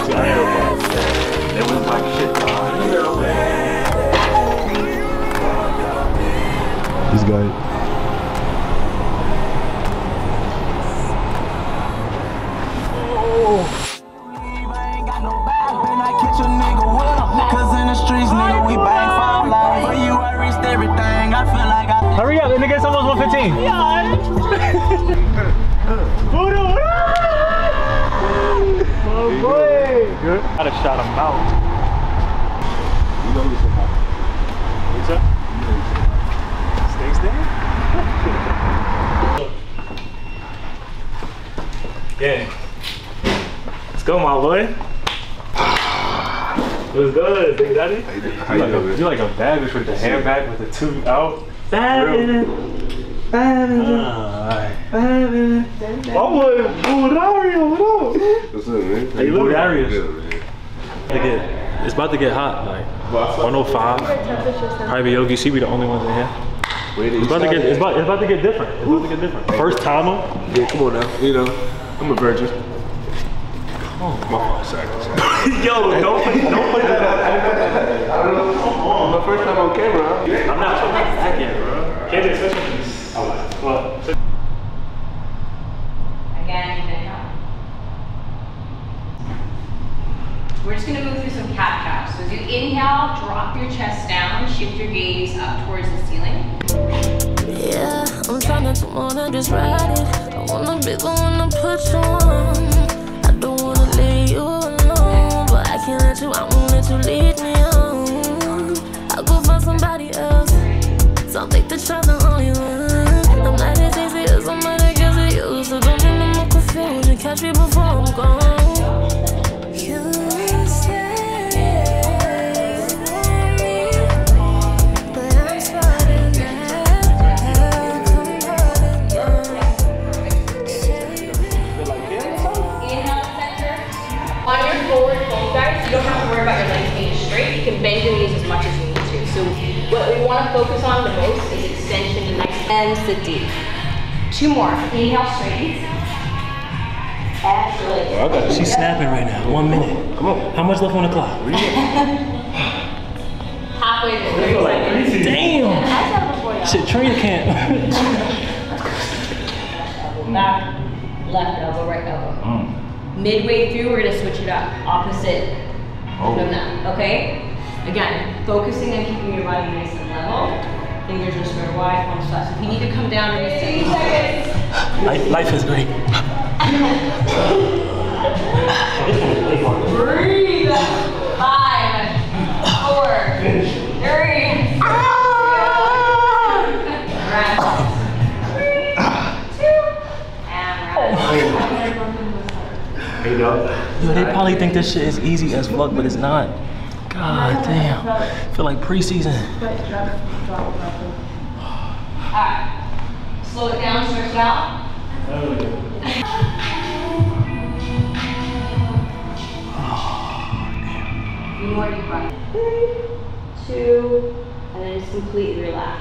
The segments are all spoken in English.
They was like shit. This guy. Hurry up, nigga, it's almost 1:15. Yeah. Oh boy. Good. I'd have shot him out. You know what's happening. What's up? Stakes there? Yeah. Let's go, my boy. What's good, Big Daddy? You like a bad bitch with the hair back with the tooth out. My boy, Budario, what up? What's up, man? Hey, Budarius. It's about to get hot, like 105. Private Yogi, see we the only ones in here. It's about to get different. It's about to get different. First timer. Yeah, come on now. You know, I'm a virgin. Oh, sorry. yo, don't put that. I don't know. My first time on camera. I'm not so back yet, bro. Can't do this. Well, again, inhale. We're just gonna move through some cat-cows. So do inhale, drop your chest down, shift your gaze up towards the ceiling. Yeah, I'm trying to wanna just ride it. I wanna be the one to put you on. I don't wanna leave you alone, but I can't let you, I won't let you lead me on. I'll go find somebody else. Some think that you're the only one. I'm not as easy as somebody gives it you, so don't need no more confusion. Catch me before I'm gone. You say but I'm starting On your forward fold, guys, you don't have to worry about your legs being straight. You can bend your knees as much as you need to. So what we want to focus on the most is extension and nice and sit deep. 2 more. Inhale, straight. Exhale. she's snapping right now. 1 minute. Come on. How much left on the clock? Halfway through. 30 seconds. Damn. I said it before, y'all. Shit, trainer camp. Back, left elbow, right elbow. Midway through, we're gonna switch it up. Opposite from that, okay? Again, focusing on keeping your body nice and level. Fingers are square wide, palms flat. So if you need to come down, 30 seconds. Life is great. Breathe. 5, 4, 3. Rest. 2, and rest. Yo, they probably think this shit is easy as fuck, but it's not. God damn. I feel like preseason. Alright. Slow it down, stretch it out. Few more deep breaths. 3, 2, and then just completely relax.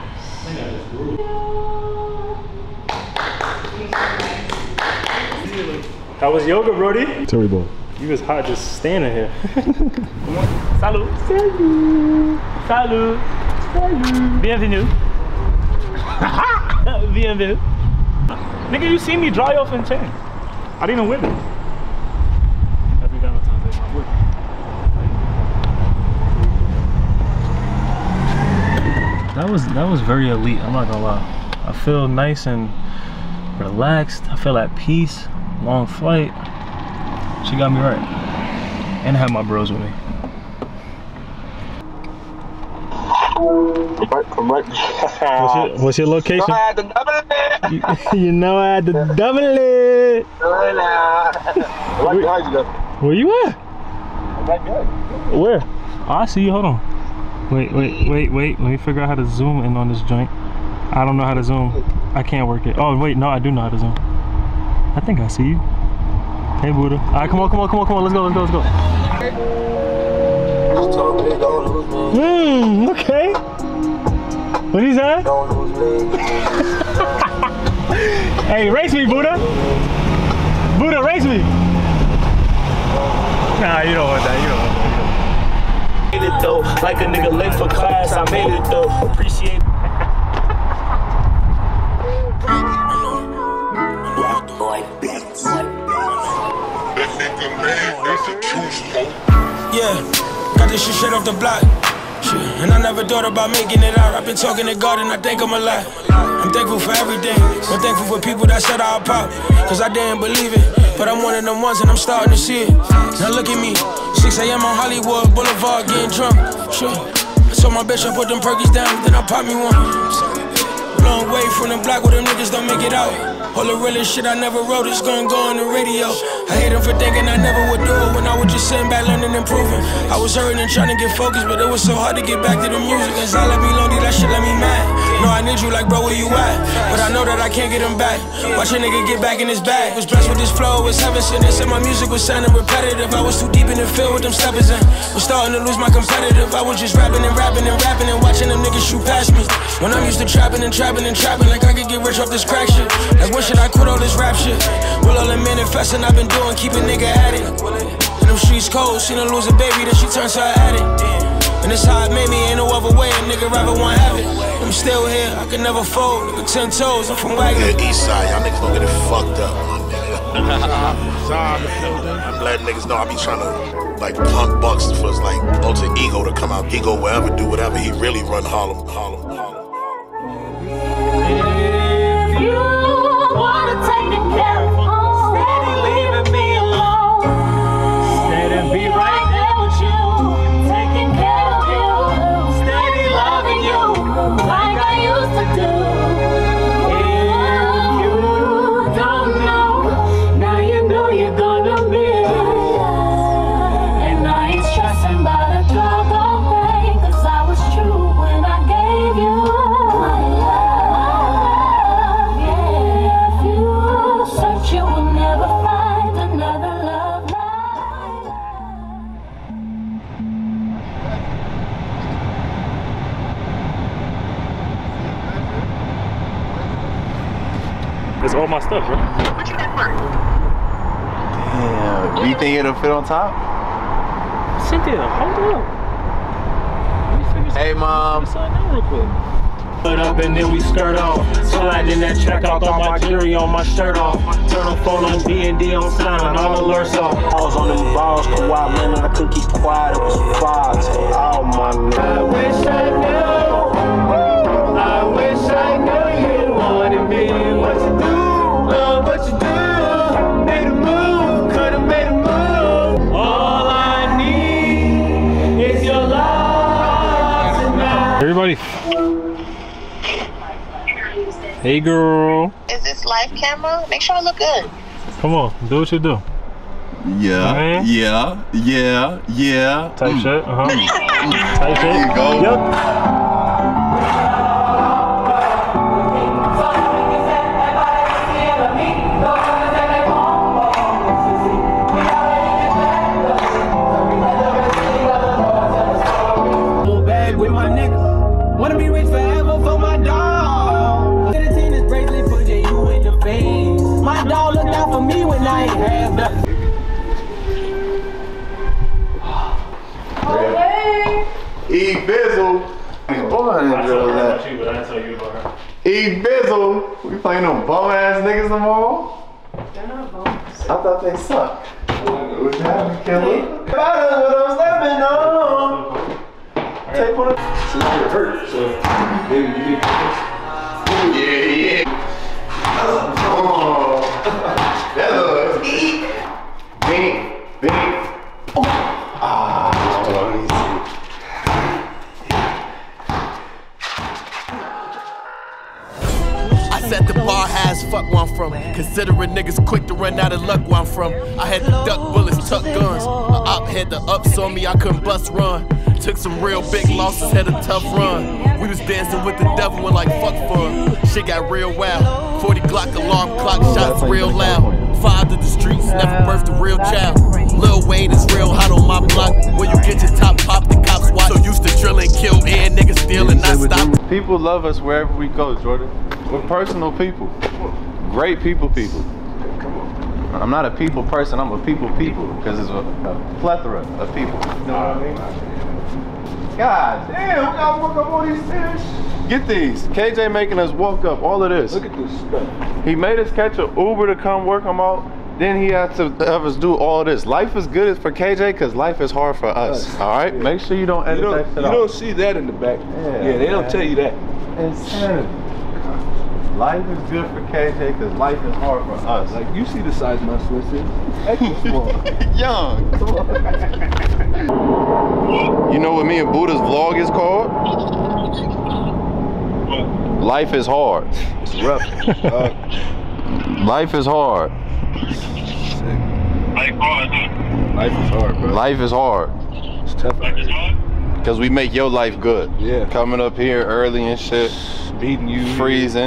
How was yoga, Brody? Terrible. You was hot just standing here. Salut. Salut. Salut. Salut. Bienvenue. Bienvenue. Nigga, you see me dry off and change. I didn't even whip it. Every time I take my whip. That was very elite, I'm not gonna lie. I feel nice and relaxed. I feel at peace. Long flight. She got me right. And I have my bros with me. What's your location? I had to double it. You know I had to double it. Right behind you though. Where you at? I'm right behind you. Where? Oh, I see you. Hold on. Wait. Let me figure out how to zoom in on this joint. I don't know how to zoom. I can't work it. Oh, wait. No, I do know how to zoom. I think I see you. Hey, Buddha. All right, come on. Let's go. Okay. What he say? Hey, race me, Buddha. Buddha, race me. Nah, you don't want that. You don't want that. Made it though, like a nigga late for class. I made it though. Appreciate it. Yeah, got this shit straight off the block. Shit. And I never thought about making it out. I've been talking to God and I think I'm alive. I'm thankful for everything. I'm thankful for people that said I'll pop. Cause I didn't believe it. But I'm one of them ones and I'm starting to see it. Now look at me, 6 a.m. on Hollywood Boulevard getting drunk. Sure. I told my bitch I put them perkies down, then I pop me one. Long way from the block where them niggas don't make it out. All the realest shit I never wrote is gonna go on the radio. I hate them for thinking I never would do it when I was just sitting back learning and improving. I was hurting and trying to get focused, but it was so hard to get back to the music. Cause I let me lonely, that shit let me mad. No, I need you like, bro, where you at? But I know that I can't get him back. Watch a nigga get back in his bag. Was blessed with this flow, it was heaven sent. They said my music was sounding repetitive. I was too deep in the field with them steppers in. Was starting to lose my competitive. I was just rapping and rapping and rapping and watching them niggas shoot past me. When I'm used to trapping and trapping and trapping, like I could get rich off this crack shit. Like when should I quit all this rap shit? Well, all the manifesting I've been doing, keep a nigga at it. And them streets cold, seen her lose a baby, then she turned to her addict. And this how it made me, ain't no other way, a nigga rather want have it. I'm still here, I can never fold, nigga 10 toes, I'm from Wagner. Yeah, east side, y'all niggas don't get it fucked up, my nigga. I'm glad niggas know I be trying to, like, pump bucks for his, like, alter ego to come out. He go wherever, do whatever, he really run Harlem. If you wanna take me care of home, steady leaving me alone. Steady be right there with you, Taking care of you, steady loving you. like I used to do. If you Don't know, now you know you're gonna miss. And I ain't stressing about a doggone thing, cause I was true when I gave you my love. Yeah, if you search, you will never find another love like It's all my stuff, bro. Damn. Do you think it'll fit on top? Cynthia, hold up. Hey, Mom. Real quick. Put up and then we skirt off. Sliding that track out, got my jewelry on, my shirt off. Turn the phone on D&D on silent, all alerts off. I was on them balls, Kawhi Leonard, I couldn't keep quiet, it was vibes. Oh my God. I wish I knew, I wish I knew you wanted me. What you do, what you do, made a move, could've made a move. All I need is your love tonight. Everybody. Hey, girl. Is this live camera? Make sure I look good. Come on, do what you do. Yeah, yeah. Type shit, Type shit. There you go. Yep. Bag with my niggas. Wanna be rich forever for my dog. The tennis bracelet put you in the face. My dog looked out for me when I ain't have nothing. E Bizzle. Boy, I didn't realize that. But I didn't tell you about her. E Bizzle. We playing them bum ass niggas no more? They're not bones. I thought they sucked. What's happening, killer? If I know what I'm stepping on. Take one of it hurt, so maybe you need yeah. Oh, that looks bing. I set the bar high as fuck where I'm from. Considering niggas quick to run out of luck where I'm from. I had to duck bullets, tuck guns. A op had the ups on me, I couldn't bust run. Took some real big losses, had a tough run. We was dancing with the devil and like fuck fun. Shit got real wild. 40 Glock alarm clock shots real loud. Father the streets, never birthed a real child. Lil Wayne is real hot on my block. When you get your top pop, the cops watch. So used to drill and kill and niggas steal and not stop. People love us wherever we go, Jordan. We're personal people. Great people. I'm not a people person, I'm a people because it's a plethora of people. You know what I mean? God damn, we gotta walk up all these stairs. Get these. KJ making us walk up all of this. Look at this stuff. He made us catch an Uber to come work him out. Then he had to have us do all this. Life is good for KJ because life is hard for us. All right? Yeah. Make sure you don't edit that shit out. You don't see that in the back. Yeah, they don't tell you that. Insanity. Life is good for KJ because life is hard for us. Like, you see the size my Swiss is? Extra small. Young. You know what me and Buddha's vlog is called? Life is hard. It's rough. Life is hard. Life is hard, bro. Life is hard. It's tough out here. Because we make your life good. Yeah. Coming up here early and shit. Beating you. Freezing.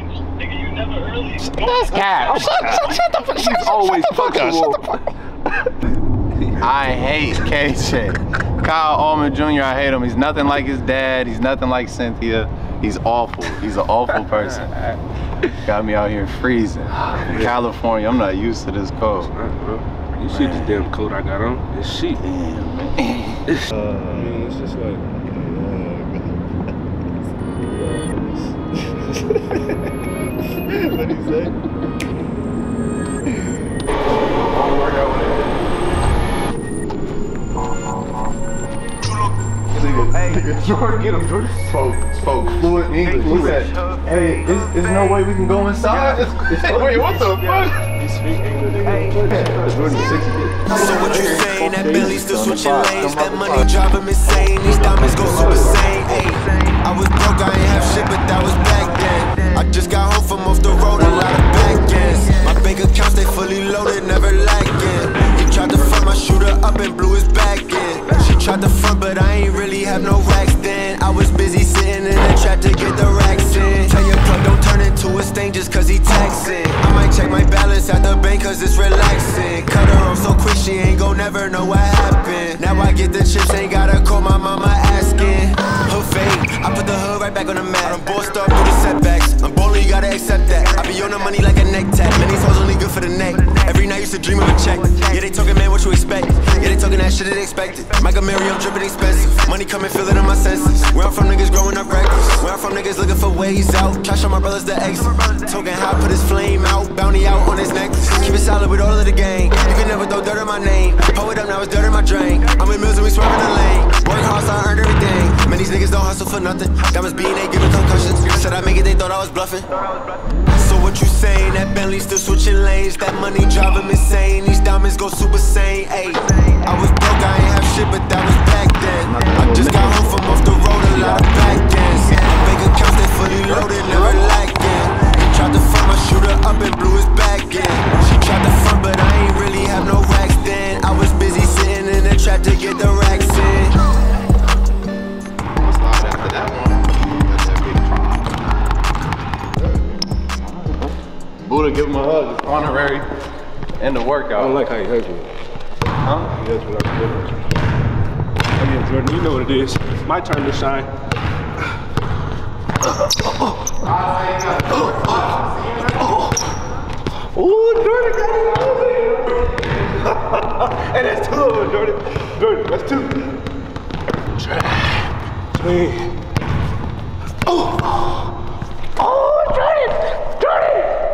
That's cat. Shut the fuck up. He's always punctual. I hate KJ. Kyle Allman Jr., I hate him. He's nothing like his dad. He's nothing like Cynthia. He's awful. He's an awful person. Got me out here freezing. California, I'm not used to this cold. You see this damn coat I got on? It's sheet. It's, it's just like... What'd he say? Hey, Jordan, get him. Jordan spoke fluent English. He said, hey, there's no way we can go inside. Wait, what the fuck? He speak English. So what you saying? That Billy's still switching lanes. That money drive him insane. These diamonds go super sane. Ay, I was broke, I ain't have shit, but that was back then. I just got home from off the road, a lot of back ends. My bank accounts, they fully loaded, never lagging. He tried to front my shooter up and blew his back in. She tried to front, but I ain't really have no racks then. I was busy sitting in the trap to get the racks in. Tell your plug don't turn into a stain just cause he taxing. I might check my balance at the bank cause it's relaxing. Cut her off so quick she ain't gon' never know what happened. Now I get the chips, ain't gotta call my mama asking. Hood fade, I put the hood right back on the map. I'm bossed up through the setbacks, I'm bold, you gotta accept that. I be on the money like a neck tap, man these hoes only good for the neck. Every night used to dream of a check. Yeah they talking man what you expect. Yeah they talking that shit that they expected. Michael Mary I'm dripping expensive. Money coming feel it in my senses. Where I'm from niggas growing up reckless. Where I'm from niggas looking for ways out. Try show my brothers the exit. Talking how I put his flame out. Bounty out on his necklace. Keep it solid with all of the gang. You can never throw dirt on my name. Pull it up now it's dirt in my drain. I'm in mills and we swerving the lane. Work hard so I earned everything. Man these niggas don't hustle for nothing. Diamonds beating they giving concussions. Said I make it they thought I was bluffing. So what you saying? That Bentley still switching lanes. That money drive him insane. These diamonds go super sane. Ayy, I was broke, I ain't have shit, but that was back then. I just got home from off the road, a lot of back ends. Bank accounts they fully loaded, never lagging. He tried to front my shooter up and blew his back in. She tried to front, but I ain't really have no racks then. I was busy sitting in the trap to get the racks in. Buddha, give him a hug. It's honorary and the workout. I don't like how he hugs me. Huh? He hugs me like a good. Oh yeah, Jordan, you know what it is. My turn to shine. Ooh, Jordan got it. Hey, that's two of them, Jordan. Jordan, that's two. Swing. Oh, Jordan! Jordan!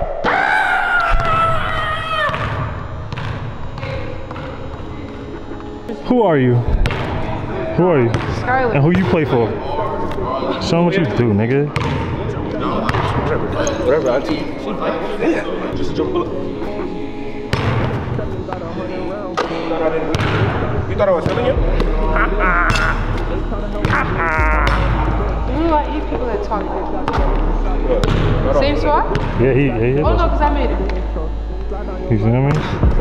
Who are you? Who are you? Scarlet. And who you play for? Show them what you do, nigga. Whatever, I teach. Yeah, just jump up. You thought I was telling you? You know I eat people that talk good. Same swap? Yeah, he. Oh no, because I made it. You see what I mean?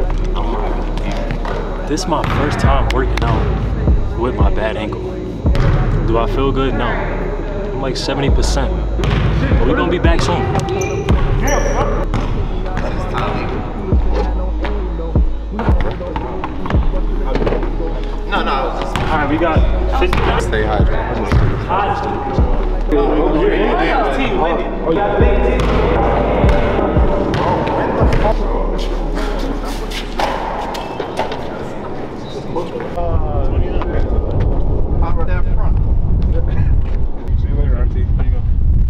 This is my first time working out with my bad ankle. Do I feel good? No. I'm like 70%. But we're gonna be back soon. No. Alright, we got 50 minutes. Stay hydrated. Pop that front. See you later, Auntie. There you go.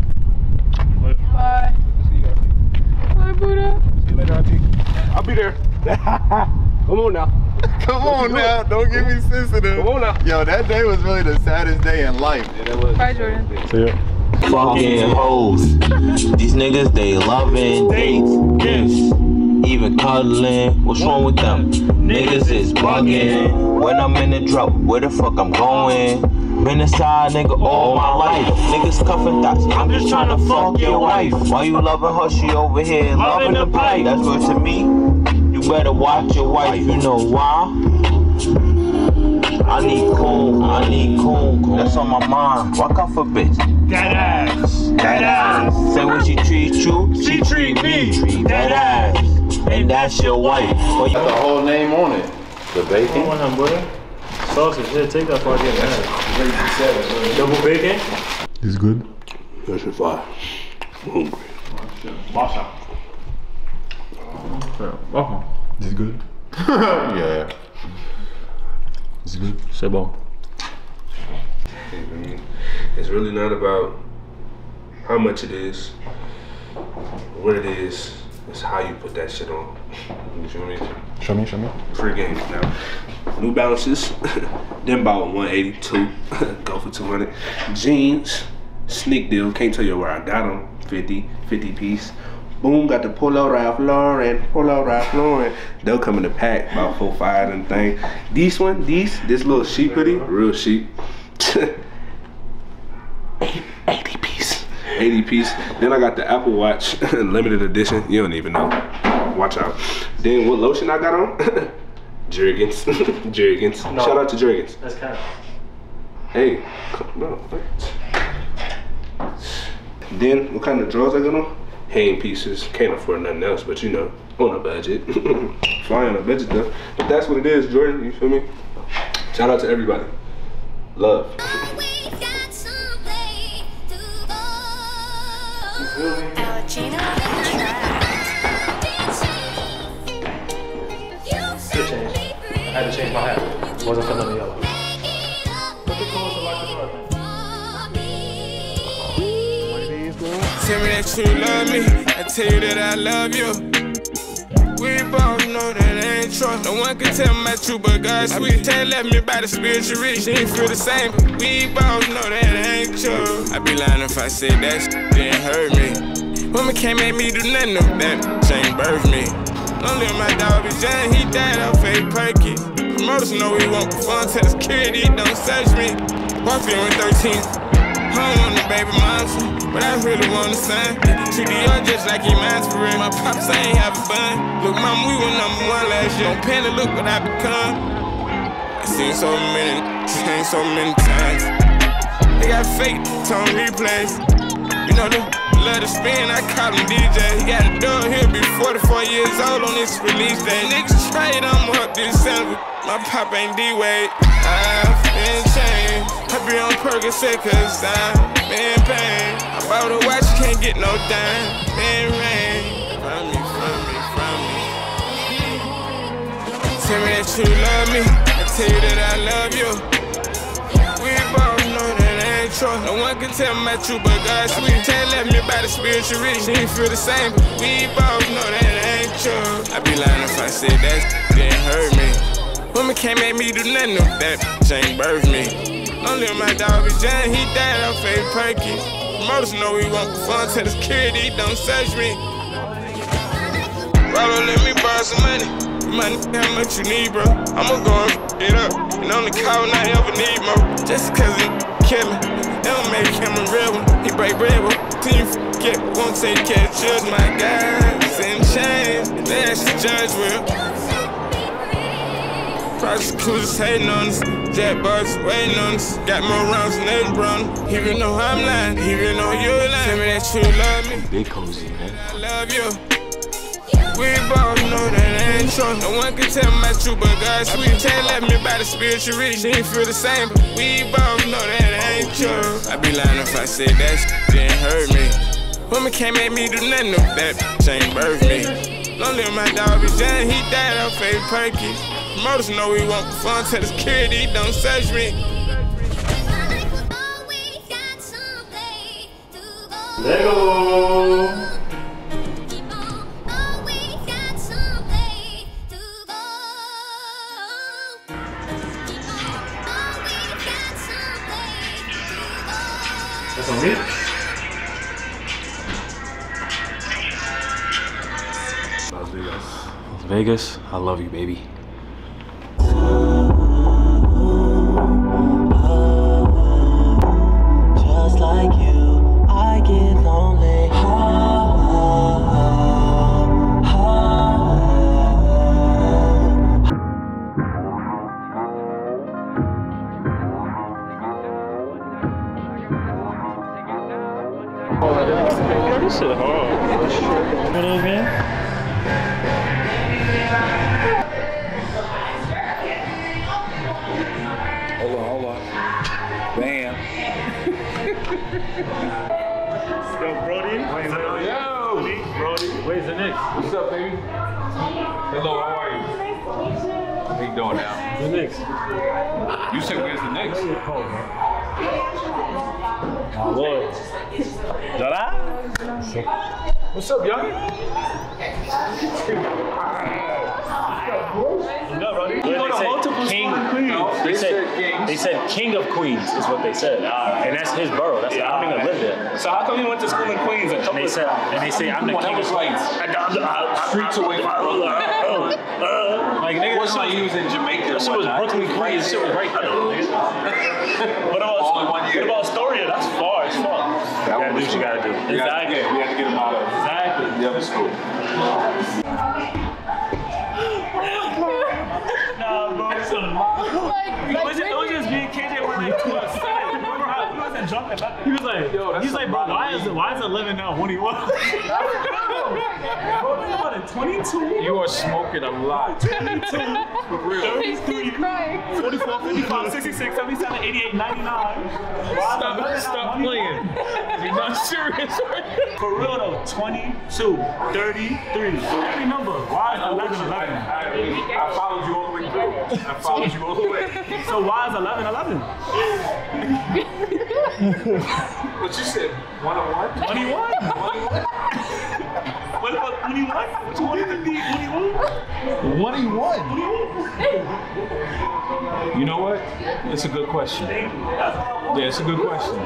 Bye. See you, Auntie. Bye, Buddha. See you later, Auntie. I'll be there. Come on now. Come on now, don't get me sensitive. Come on now. Yo, that day was really the saddest day in life. Yeah, that was. Bye, Jordan. See ya. Fucking hoes. These niggas, they loving dates, gifts, even cuddling. What's wrong with them? Niggas is bugging. When I'm in the drought, where the fuck I'm going? Been a side nigga all my life. Niggas cuffing thoughts. I'm just trying to fuck your wife. Why you loving her? She over here loving the pipe. That's word to me. You better watch your wife. You know why? I need cool, that's on my mind. Walk off a bitch. That ass. Say when she treat you, she treat me. Treat that ass, and that's your wife. Got the whole name on it. The bacon. Come on, him, brother. Sausage, here, take that before I get mad. Double bacon? It's good. That shit fire. I'm hungry. Masha. Welcome. Is it good? Yeah. Is it good? C'est bon. It's really not about how much it is, what it is. It's how you put that shit on. You feel me? Show me. Free game now. New Balances, them about 182, go for 200. Jeans, sneak deal, can't tell you where I got them, 50 piece. Boom, got the Polo Ralph Lauren. They'll come in the pack, about 4, 5 and thing. This little sheep hoodie, real sheep. 80 piece. Then I got the Apple Watch, limited edition. You don't even know. Watch out. Then what lotion I got on? Jergens. No. Shout out to Jergens. That's kind of. Hey, no. Then what kind of drawers I got on? Hain pieces. Can't afford nothing else, but you know, on a budget. Fly on a budget though. But that's what it is, Jordan. You feel me? Shout out to everybody. Love. You feel me? Good change. I had to change my hat. It wasn't filling the yellow. Look at close to lock the door, Tell me that you love me, I tell you that I love you. We both know that ain't true. No one can tell my truth but God's sweet. Tell left me by the spiritual reach. She ain't feel the same, but we both know that ain't true. I'd be lying if I said that shit didn't hurt me. Women can't make me do nothing of that. She ain't birthed me. Don't live my dog be John, he died off fake perky. Promoters know we won't perform, tell the security don't search me. Walked in with 13. I don't want the baby monster, but I really want a son. Treat the young just like he minds for real. My pops ain't have a bun. Look, mama, we were #1 last year. Don't pay to look what I become. I seen so many, changed so many times. They got fake tone replays. You know, they love to spin, I call him DJ. He got a dog, he'll be 44 years old on this release day. Niggas trade, I'm up this December. My pop ain't D-Wade. I've been changed. I be on Percocet cause I'm in pain. I bought a watch, can't get no dime. In rain. From me. Tell me that you love me, I tell you that I love you. We both know that ain't true. No one can tell my truth but God's sweet. Can't let me by the spiritual reach. She ain't feel the same, but we both know that ain't true. I'd be lying if I said that didn't hurt me. Women can't make me do nothing of that. She ain't birthed me. Don't live my dog be John, he died off fake perky. Promoters know we won't perform, tell the security don't search me. Rollo, let me borrow some money. Money, how much you need, bro? I'ma go and it up. And only call when I ever need more. Just cause he killin', that don't make him a real one. He break bread, but till you forget, won't take care of children. My guys in chains, that's the judge will. Prosecutors hating on us, Jack Bucks waiting on us. Got more rounds than every brother. Even though I'm lying, even though you're lying. Tell me that you love me. Big cozy, man. I love you. We both know that ain't true. No one can tell my truth but God's sweet. Can't let me by the spiritual reach. She ain't feel the same, but we both know that ain't true. I'd be lying if I said that shit didn't hurt me. Women can't make me do nothing of that. She ain't birthed me. Don't live my dog be John, he died off fake perky. Promoters know we want fun to the security, don't search me. Lego. That's on me? Las Vegas. Las Vegas, I love you, baby. Just like you, I get lonely. This shit hard. What else, man? Hold on. Bam. Yo, Brody. Yo. Brody. Where's the Knicks? What's up, baby? Hello, how are you? How you doing now? The Knicks. You said where's the Knicks? My lord. Jara? What's up, young? They said King of Queens is what they said, and that's his borough. That's I don't even live there. So how come you went to school in Queens? And they say I'm the king of Queens. Streets away from Brooklyn. Like nigga, what's like he was in Jamaica? That shit was Brooklyn, Queens. That shit was right there. What about Astoria? That's far as fuck. You gotta do what you gotta do. Exactly. We had to get him out of it. Exactly. Yeah, that's cool. Nah, bro. It was just me and KJ were like to us. He wasn't drunk or nothing. He was like, bro, why is 11 now 21? 22? You are smoking a lot. 22. For real. 33, 44, 55, 66, 77, 88, 99. Stop playing. You're not serious, right? For real though, 22, 33. Every number. Why is 11? I followed you all the way through. I followed you all the way. So why is 11? What you said? 101? 21? What about 21? 21? You know what? It's a good question. Yeah, it's a good question.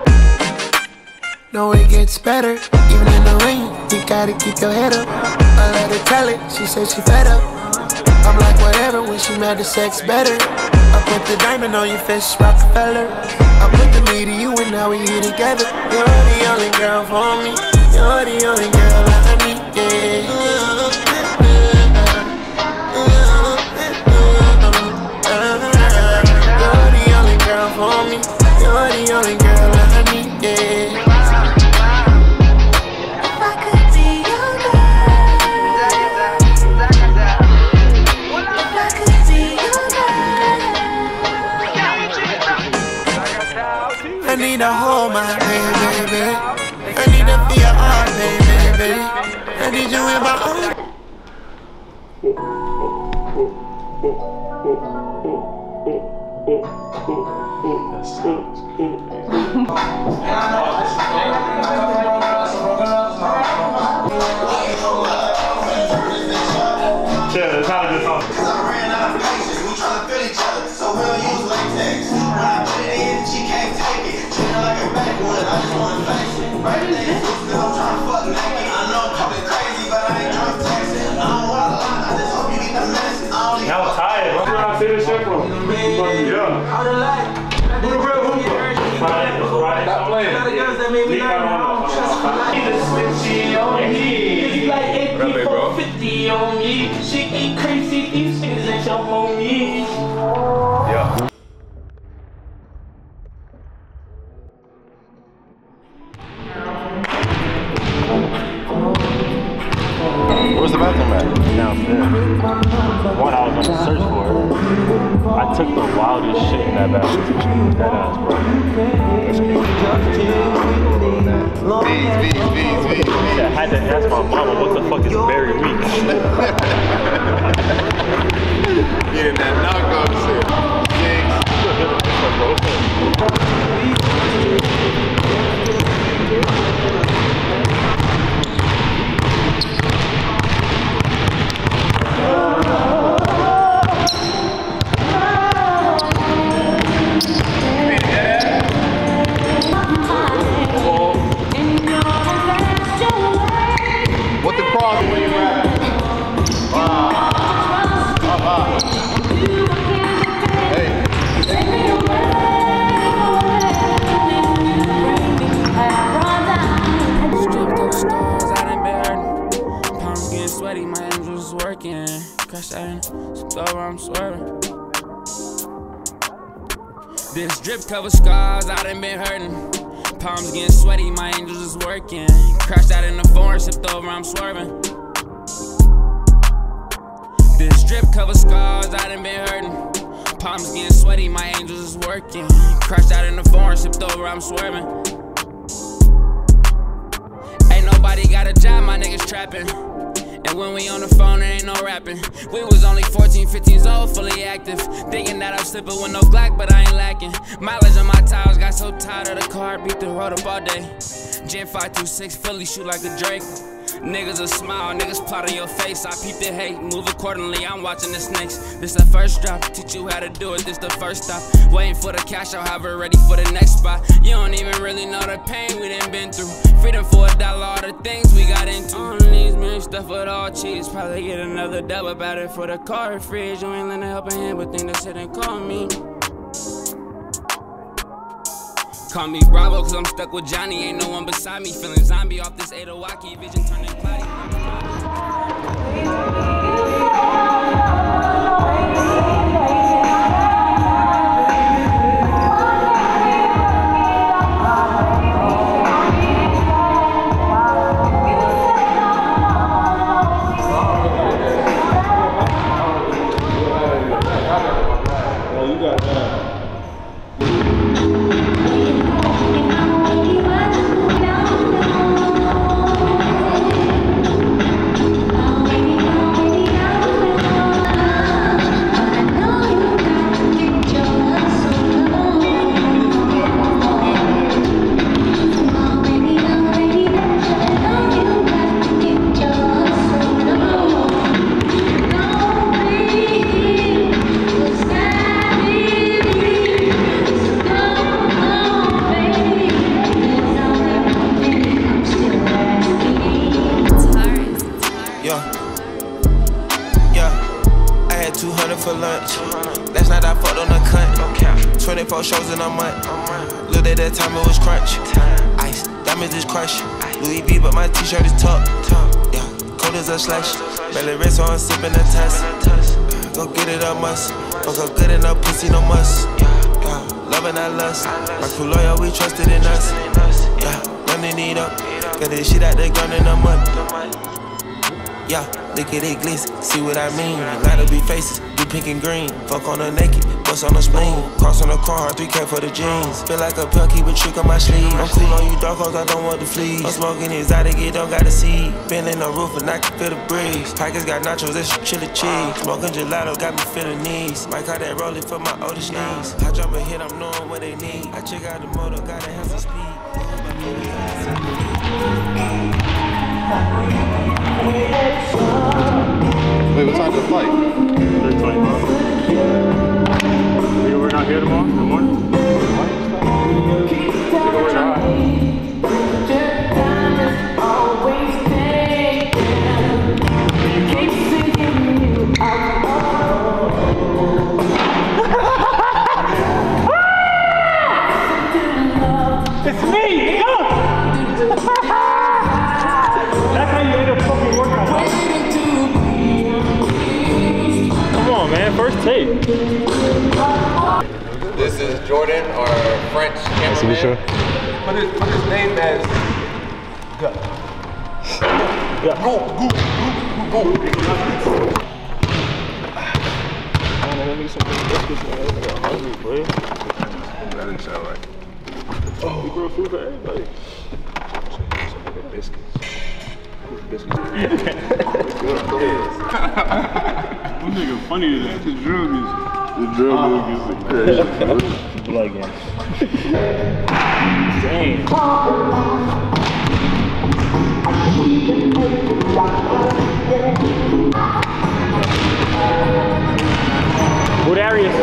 No, it gets better, even in the rain. You gotta keep your head up. I let her tell it, she said she fed up. I'm like whatever, when she mad the sex better. I put the diamond on your face, Rockefeller. I put the me to you and now we here together. You're the only girl for me. You're the only girl I need, yeah. You're the only girl for me. You're the only girl I need, yeah. I need to hold my baby. I need to feel your heart, baby. I need you in my arms. Chill, it's not a good song. I ran out of patience, we tryna feel each other, so we don't use latex. When I put it in, she can't take it. Treat her like a backwood, I just wanna face it. Right there, cause I'm tryna fuck naked. I know I'm talking crazy, but I ain't tryna tax it. I don't wanna lie, I just hope you get the message. Now I'm tired. Where did I see this shit from? Yeah. Who the real hooper? Stop playing. Leave that alone. It's like 8450 on me. She get crazy, these niggas ain't your homies. Yeah. Where's the bathroom at? Downstairs. One I was on the search for. I took the wildest shit in that bathroom. That ass, bro. I had to ask my mama what the fuck is Barry Week. Getting that knockoff shit. What the cross when you rap? Hey. Stripped those stones, I done been hurting. Palms getting sweaty, my angels working. Crash that in, so over, I'm swerving. This drip cover scars, I done been hurting. Palms getting sweaty, my angels is working. Crashed out in the foreign, sipped over, I'm swerving. This drip cover scars, I done been hurting. Palms getting sweaty, my angels is working. Crashed out in the foreign, sipped over, I'm swerving. Ain't nobody got a job, my niggas trapping. And when we on the phone, there ain't no rapping. We was only 14, 15 years old, fully active. Thinking that I'm slipping with no Glock, but I ain't lacking. Mileage on my tires, got so tired of the car, beat the road up all day. Gen 526, Philly, shoot like a Drake. Niggas a smile, niggas plot on your face. I peep the hate, move accordingly, I'm watching the snakes. This the first drop, teach you how to do it, this the first stop. Waiting for the cash, I'll have it ready for the next spot. You don't even really know the pain we done been through. Freedom for $1, all the things we got into. On these men, stuff with all cheese. Probably get another dub about it for the car fridge. You ain't lend a helping hand, but think that's it and call me. Call me Bravo, cause I'm stuck with Johnny. Ain't no one beside me. Feeling zombie off this Adawaki. Vision turning cloudy. For lunch. Last night I fucked on a cunt. 24 shows in a month. Looked at that time, it was crunch. Ice, diamonds is crushed. Louis V, but my t-shirt is tucked. Yeah, cold as a slush. Belly red, so I'm sipping a test. Go get it, I must. Fuck up good enough, pussy, no must. Yeah, love and I lust. My crew loyal, we trusted in us. Yeah, running it up. Got this shit out the ground in a month. Yeah, look at it glitz, see what I mean. Light up be faces, do pink and green. Fuck on her naked, bust on the spleen. Cross on the car, 3K for the jeans. Feel like a punk, keep a trick on my sleeve. I'm cool on you dark cause I don't want to flee. I'm smoking exotic, it don't got a seed. Been in the roof and I can feel the breeze. Pockets got nachos, that's chili cheese. Smoking gelato, got me feeling knees. Might call that rolling for my oldest knees. I jump a hit, I'm knowing what they need. I check out the motor, gotta have some speed. Wait, what time's the flight? 3:25. We're not here tomorrow in the morning? It's me! That's how you end up fucking working on. Come on, man. First take. This is Jordan, our French cameraman. Put his name as Gut. Go. man. Let me some biscuits, man. I'm hungry, boy. That didn't sound right. Oh, we grow food for everybody. Some biscuits. Biscuits. That nigga funny to that. His drill music. The drill music is crazy. Blood game. Damn. What areas?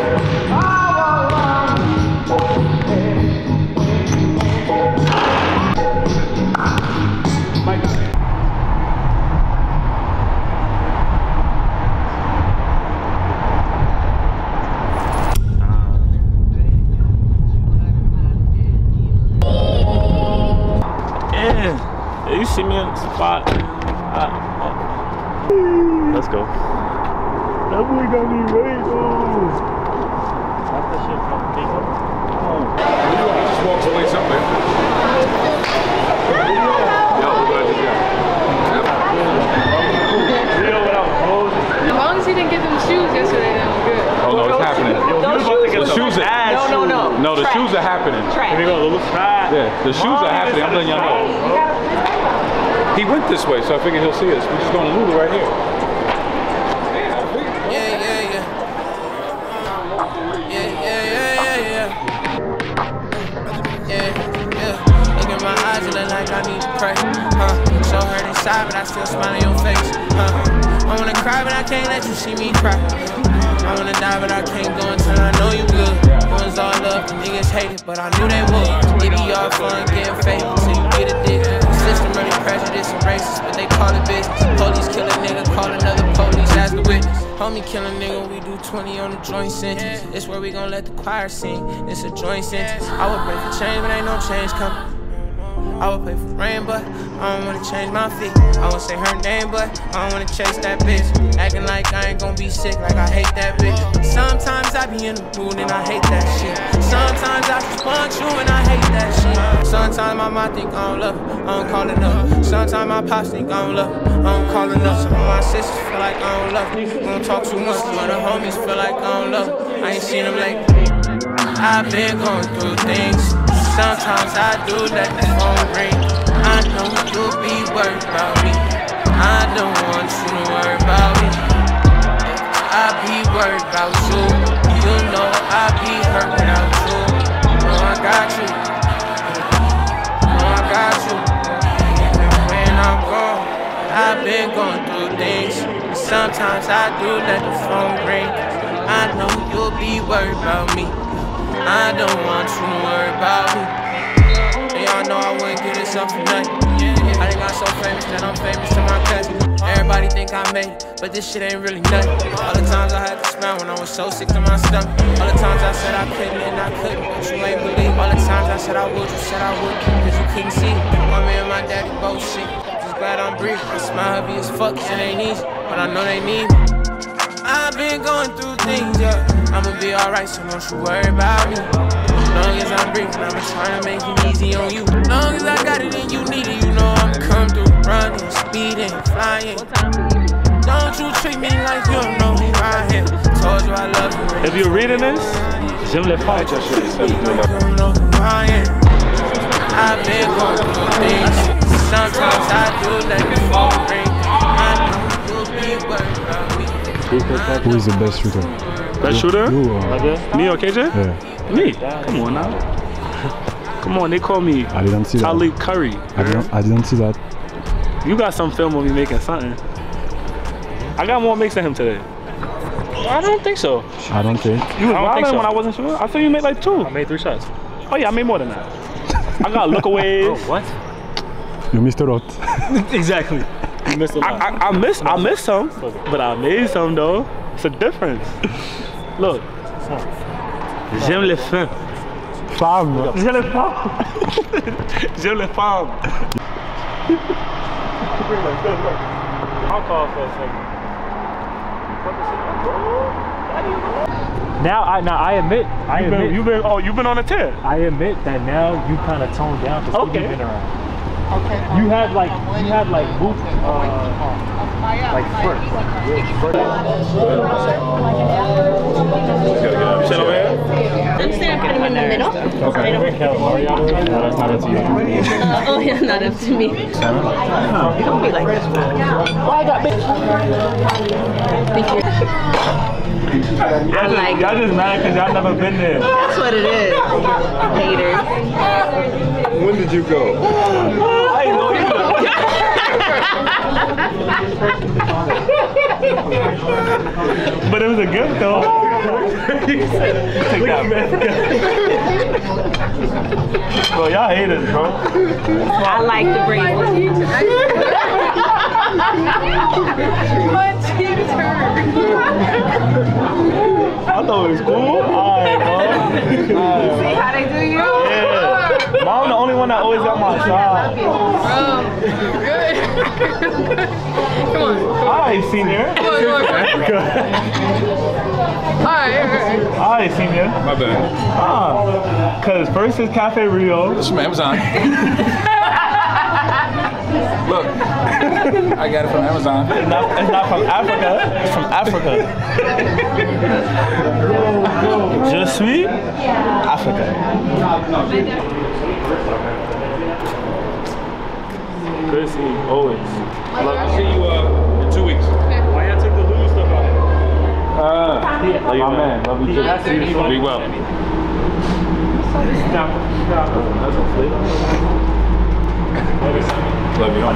Yeah, you see me on the spot. Let's go. That boy got me ready though. That's the shit from Pico. Just walks away somewhere. Yo, we're glad you got As long as he didn't get them shoes yesterday, that was good. Oh no, it's happening. The shoes are No, the shoes are happening. Here we go, little try. Yeah, the shoes are happening. I'm letting y'all know. He went this way, so I figured he'll see us. We're just going to Lulu right here. Look in my eyes and look like I need to pray. Show her inside, but I still smile in your face. I wanna cry, but I can't let you see me cry. I wanna die, but I can't go until I know you good. It was all love, niggas hate it, but I knew they would. It be all fun getting fake until you get addicted. The system really prejudiced and racist, but they call it business. Police kill a nigga, call another police as the witness. Homie kill a nigga, we do 20 on the joint sentence. This where we gon' let the choir sing, it's a joint sentence. I would pray for change, but ain't no change coming. I would pray for rain, but I don't wanna change my feet. I won't say her name, but I don't wanna chase that bitch. Acting like I ain't gon' be sick, like I hate that bitch. Sometimes I be in the mood and I hate that shit. Sometimes I just want you and I hate that shit. Sometimes my mom think I don't love her, I don't call enough. Sometimes my pops think I don't love her, I don't call enough. Some of my sisters feel like I don't love her, don't talk too much. Some of the homies feel like I don't love her, I ain't seen them lately. I've been going through things. Sometimes I do let the phone ring. I know you'll be worried about me. I don't want you to worry about me. I be worried about you. You know I be hurt without you. No, I got you. No, I got you. When I'm gone, I've been going through things. Sometimes I do let the phone ring. I know you'll be worried about me. I don't want you to worry about me. And y'all know I wouldn't give this up for nothing. I done got so famous that I'm famous to my cousin. Everybody think I made it, but this shit ain't really nothing. All the times I had to smile when I was so sick to my stomach. All the times I said I couldn't and I couldn't, but you ain't believe. All the times I said I would, you said I would, cause you couldn't see. Mommy and my daddy both sick, just glad I'm breathing. I smile heavy as fuck, it ain't easy, but I know they need me. I've been going through things, yeah. I'ma be alright, so don't you worry about me. Long as I'm breathing, I'ma try to make it easy on you. Long as I got it and you need it, you know I'm come through. Running, speeding, flying. Don't you treat me like you don't know who I am. Told you I love you. If you're reading this, j'aime les femmes. I've been going through things. Sometimes I do let the phone ring. I know you'll be worried about me. Who is the best shooter? Best shooter? You me or KJ? Yeah. Me? Come on now. Come on, they call me I didn't see Talib Curry. I didn't see that. You got some film of me making something. I got more makes than him today. I don't think so. I don't think. You was wilding when I wasn't sure? I thought you made like 2. I made 3 shots. Oh yeah, I made more than that. I got lookaways. Oh, what? You missed a lot. Exactly. You missed a lot. I missed some, but I made some though. It's a difference. Look. J'aime les femmes. Femmes. J'aime les femmes. J'aime les femmes. I'll call for a second. Now I admit you've been on a tear. I admit that now you kind of toned down because okay. you've been around. You had like boot, like spurt. Sit over here. I'm standing kind of in the middle. Okay. That's not up to you. Oh yeah, not up to me. You don't be like this. Well, I got big. Thank you. Y'all just mad because y'all never been there. That's what it is. Haters. When did you go? I didn't know either. But it was a gift though. Take that, man. Bro, y'all haters, bro. I like the bracelet. My team turned. I thought it was cool. Alright, bro. See how they do you? Yeah. Mom the only one that always got my side. Bro, good. Come on. Alright, senior. Alright, senior. My bad. Cause first is Cafe Rio. It's from Amazon. Look, I got it from Amazon. It's not from Africa. It's from Africa. Je suis Africa. Good to see you, always. Love to see you in 2 weeks. Why y'all took the Lulu stuff out? Love you, man. Love you too. Be well. Love you.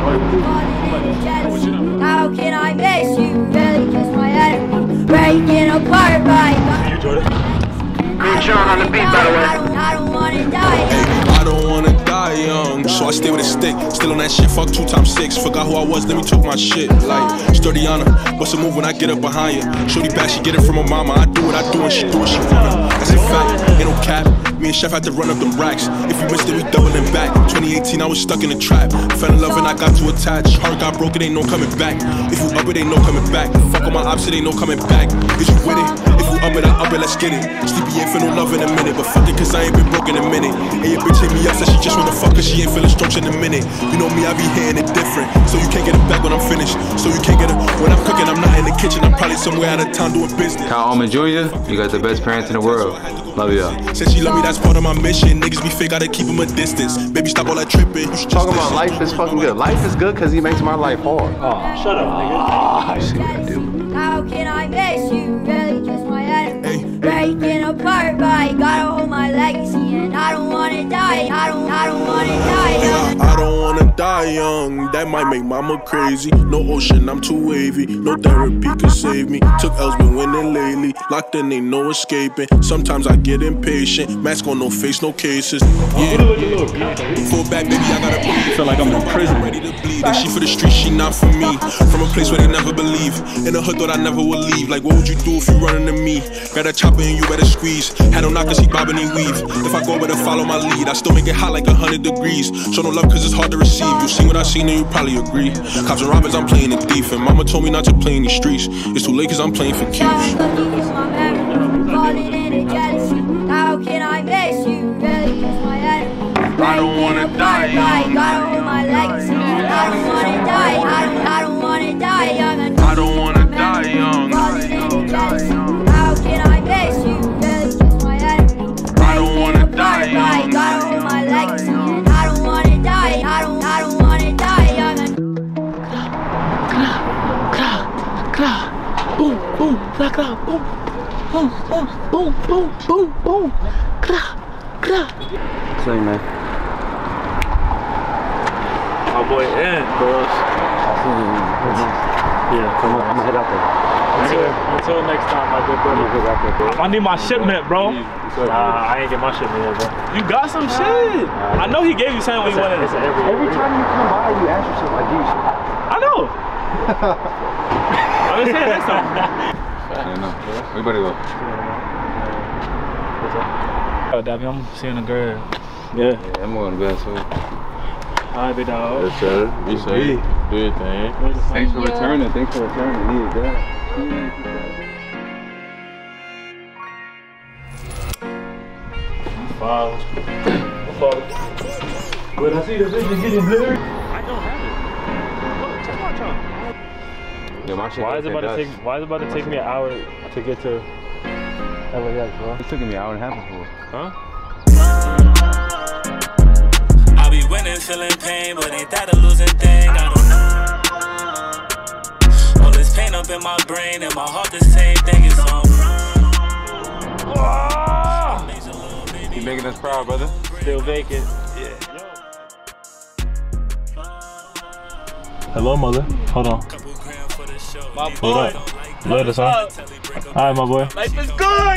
How can I miss you? Really just my enemy. Breaking apart by You, Jordan. Sean on the beat, by the way. I don't wanna die. I don't wanna die young, so I stay with a stick. Still on that shit, fuck 2 times 6. Forgot who I was, let me talk my shit. Like, Sturdiana, what's a move when I get up behind you? Shorty back, she get it from her mama. I do what I do and she do what she wanna. That's a fact, ain't no cap. Me and Chef had to run up them racks. If you missed it, we doubling back. 2018, I was stuck in the trap. Fell in love and I got too attached. Heart got broken, ain't no coming back. If you up it, ain't no coming back. Fuck on my ops, it ain't no coming back. Is you with it? If you up it, I up it, let's get it. Sleepy ain't feel no love in a minute, but fuck it, cause I ain't been broke in a minute. And your bitch hit me up, said she just wanna fuck, cause she ain't feeling strokes in a minute. You know me, I be hitting it different. So you can't get it back when I'm finished. So you can't get it when I'm cooking, I'm not in the kitchen. I'm probably somewhere out of town doing business. Kyle Allman Jr., you got the best parents in the world. Love y'all. Said she love me, that's part of my mission. Niggas be fake, gotta keep them a distance. Baby, stop all that tripping. Talking about life is fucking good. Life is good because he makes my life hard. Oh, shut up, nigga. I see what I do. How can I miss you? Really just my enemy. Breaking apart by gotta hold my legacy, and I don't wanna die. I don't wanna die. I don't wanna die young, that might make mama crazy. No ocean, I'm too wavy. No therapy could save me. Took L's, been winning lately. Locked in, ain't no escaping. Sometimes I get impatient. Mask on, no face, no cases. Yeah. Full back, baby, I gotta bleed. Feel like I'm in prison. Ready to bleed. That she for the streets, she not for me. From a place where they never believe. In the hood, thought I never would leave. Like, what would you do if you run into me? Got a chopper and you better squeeze. Had no knockers, he bobbing and weave. If I go, better follow my lead. I still make it hot like 100 degrees. Show no love cause it's hard to receive. You seen what I seen and you probably agree. Cops and robbers, I'm playing it thief. And mama told me not to play in these streets. It's too late cause I'm playing for keeps. Falling into jealousy. How can I miss you? Really just my enemy. I don't wanna die young. Gotta hold my legacy. I don't wanna die. I don't wanna die young. I don't wanna die young. Falling into jealousy. How can I miss you? Really just my enemy. I don't wanna die young. Gotta hold my legacy. And I don't wanna die. I don't wanna die young. Boom, boom, boom, boom, boom, boom, boom, boom, boom. Say, man. My boy Ant, bros. Yeah, I'm gonna head out there. Until next time, my good brother. I need my shipment, bro. Nah, I ain't get my shipment yet, bro. You got some shit. I know he gave you something when you went in. Every time you come by, you ask yourself, like, dude. I know. I'm just saying next time. Yeah, no. Everybody go. Oh, Dabby, I'm seeing the girl. Yeah, I'm going to bed too. Alright, big dog. Yes, sir. Be safe. Do your thing. Thanks for returning. Thanks for returning. Needed that. Father. But I see the vision getting blurry. I don't have it. Look, check my chart. Yeah, my shit Why is it about to take me an hour to get to LAX, bro? It took me an hour and a half before. Huh? I be winning, feeling pain, but ain't that a losing thing? I don't know. All this pain up in my brain and my heart, the same thing is on. You making us proud, brother? Still vacant. Yeah. Hello, mother. Hold on. My Hold boy. up. Later, son. All right, my boy. Life is good.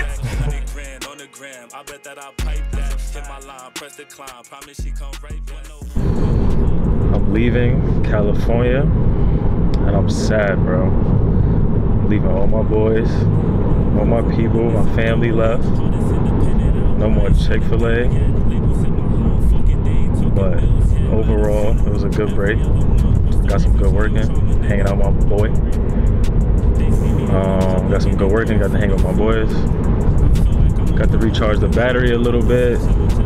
I'm leaving California, and I'm sad, bro. I'm leaving all my boys, all my people, my family left. No more Chick-fil-A. But overall, it was a good break. Got some good working, hanging out with my boy. Got some good working, got to hang with my boys. Got to recharge the battery a little bit.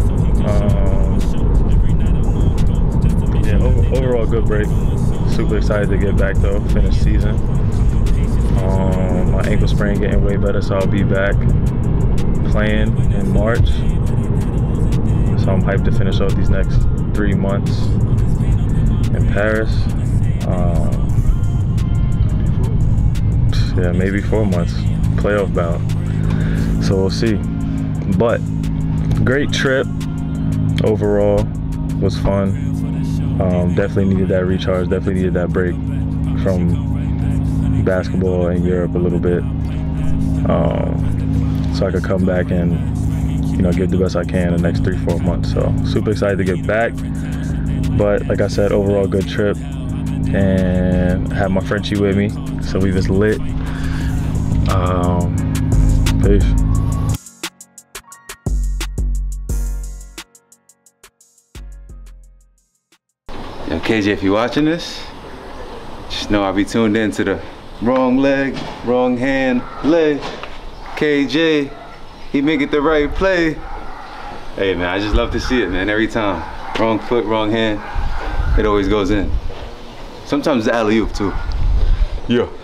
Yeah, overall good break. Super excited to get back though, finish season. My ankle sprain getting way better, so I'll be back playing in March. So I'm hyped to finish out these next 3 months in Paris. Yeah, maybe 4 months, playoff bound. So we'll see. But great trip overall, was fun. Definitely needed that recharge, definitely needed that break from basketball in Europe a little bit. So I could come back and, you know, give the best I can the next 3-4 months. So super excited to get back. But like I said, overall good trip, and have my Frenchie with me, so we just lit. Peace. Yo, KJ, if you're watching this, just know I'll be tuned in to the wrong leg, wrong hand, leg. KJ, he make it the right play. Hey man, I just love to see it, man, every time. Wrong foot, wrong hand, it always goes in. Sometimes it's alley-oop too. Yeah.